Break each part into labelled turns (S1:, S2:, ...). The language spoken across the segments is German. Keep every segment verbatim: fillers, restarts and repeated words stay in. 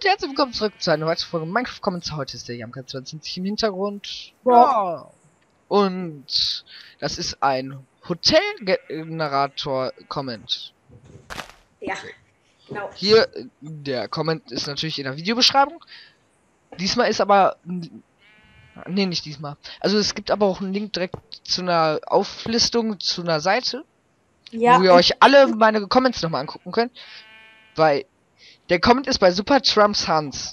S1: herzlich willkommen zurück zu einer weiteren Folge Minecraft Comments. Heute ist der Jamka zweiundzwanzig im Hintergrund. Ja. Und das ist ein Hotelgenerator-Comment.
S2: Ja, genau.
S1: Hier, der Comment ist natürlich in der Videobeschreibung. Diesmal ist aber... Nee, nicht diesmal. Also es gibt aber auch einen Link direkt zu einer Auflistung, zu einer Seite.
S2: Ja,
S1: wo ihr euch alle meine Comments nochmal angucken könnt. Weil der Comment ist bei Super Trumps Hans.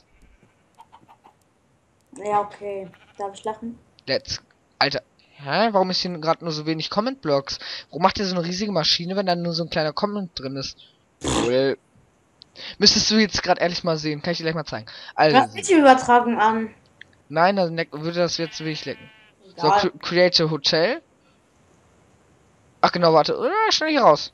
S2: Ja, okay. Darf ich lachen?
S1: Let's. Alter. Hä? Warum ist hier gerade nur so wenig Comment-Blocks? Warum macht ihr so eine riesige Maschine, wenn da nur so ein kleiner Comment drin ist? Well. Müsstest du jetzt gerade ehrlich mal sehen. Kann ich dir gleich mal zeigen. Also.
S2: Lass mich übertragen an.
S1: Nein, dann würde das jetzt wirklich lecken. So,
S2: Egal.
S1: create a Hotel. Ach genau, warte. Ah, schnell hier raus.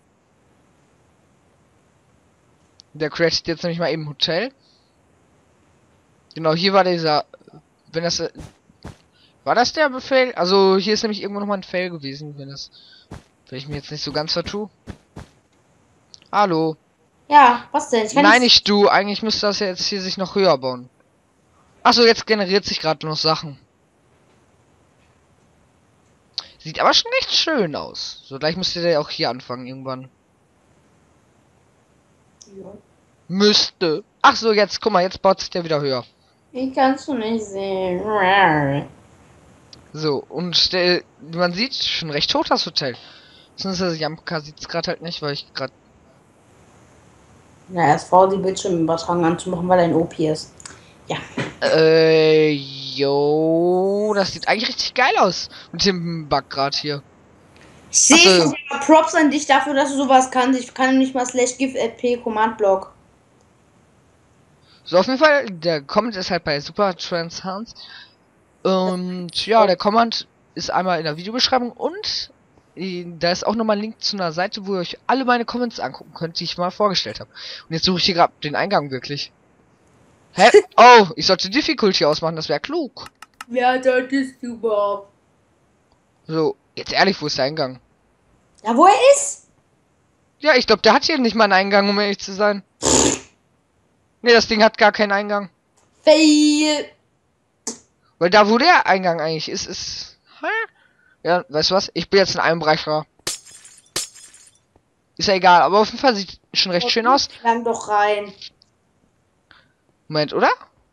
S1: Der createt jetzt nämlich mal eben Hotel. Genau, hier war dieser... Wenn das... War das der Befehl? Also hier ist nämlich irgendwo nochmal ein Fail gewesen, wenn das... Wenn ich mir jetzt nicht so ganz vertue. Hallo.
S2: Ja, was denn? Ich kann
S1: Nein, nicht du. Eigentlich müsste das ja jetzt hier sich noch höher bauen. Achso, jetzt generiert sich gerade noch Sachen. Sieht aber schon echt schön aus. So, gleich müsste der auch hier anfangen irgendwann.
S2: Ja.
S1: Müsste. Ach so, jetzt, guck mal, jetzt baut sich der wieder höher.
S2: Ich kann's du nicht sehen.
S1: So, und der, man sieht schon recht tot das Hotel. Sonst also Jamka sieht es gerade halt nicht, weil ich gerade...
S2: Ja, erst vor die Bildschirmübertragung anzumachen, weil er ein O P ist. Ja.
S1: Äh, yo, das sieht eigentlich richtig geil aus. Mit dem Bug gerade hier.
S2: Ich sehe
S1: Ach so.
S2: ja, Props an dich dafür, dass du sowas kannst. Ich kann nicht mal slash give p Command Block.
S1: So, auf jeden Fall, der Comment ist halt bei Super Trans Hans. Und ja, der Comment ist einmal in der Videobeschreibung und äh, da ist auch nochmal ein Link zu einer Seite, wo ihr euch alle meine Comments angucken könnt, die ich mal vorgestellt habe. Und jetzt suche ich hier gerade den Eingang wirklich. Hä? Oh, ich sollte Difficulty ausmachen, das wäre klug.
S2: Wer solltest du überhaupt?
S1: So, jetzt ehrlich, wo ist der Eingang?
S2: Ja, wo er ist?
S1: Ja, ich glaube, der hat hier nicht mal einen Eingang, um ehrlich zu sein. Ne, das Ding hat gar keinen Eingang.
S2: Fail.
S1: Weil da, wo der Eingang eigentlich ist, ist... Hä? Ja, weißt du was? Ich bin jetzt ein Einbrecher. Ist ja egal, aber auf jeden Fall sieht schon recht schön aus.
S2: Lang doch rein.
S1: Moment, oder?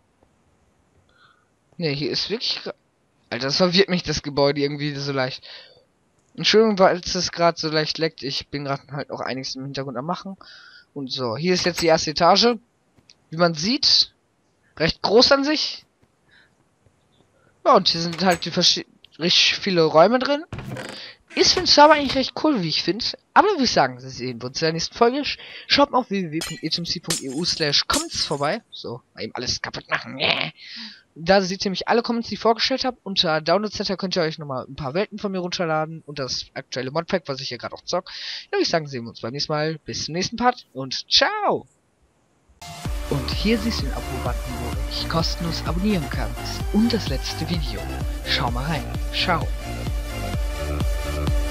S1: Ne, hier ist wirklich... Alter, das verwirrt mich, das Gebäude irgendwie so leicht. Entschuldigung, weil es gerade so leicht leckt. Ich bin gerade halt auch einiges im Hintergrund am machen. Und so, hier ist jetzt die erste Etage. Wie man sieht, recht groß an sich. Ja, und hier sind halt die richtig viele Räume drin. Ist für den Server eigentlich recht cool, wie ich finde. Aber würde ich sagen, das sehen wir uns in der nächsten Folge. Schaut mal auf w w w punkt e t m c punkt e u slash comments vorbei. So, mal eben alles kaputt machen. Yeah. Da seht ihr mich alle Comments, die ich vorgestellt habe. Unter Download Center könnt ihr euch nochmal ein paar Welten von mir runterladen. Und das aktuelle Modpack, was ich hier gerade auch zock. Ja, würde ich sagen, sehen wir uns beim nächsten Mal. Bis zum nächsten Part und ciao! Und hier siehst du den Abo-Button, wo du dich kostenlos abonnieren kannst. Und das letzte Video. Schau mal rein. Ciao.